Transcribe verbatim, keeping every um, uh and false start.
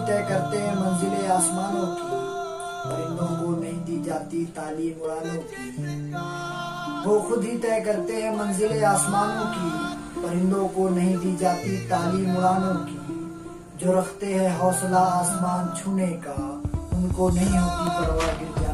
तय करते हैं मंजिलें आसमानों की, परिंदों को नहीं दी जाती तालीम उड़ानों की। वो खुद ही तय करते हैं मंजिलें आसमानों की, परिंदों को नहीं दी जाती तालीम उड़ानों की। जो रखते हैं हौसला आसमान छूने का, उनको नहीं होती परवाह गिर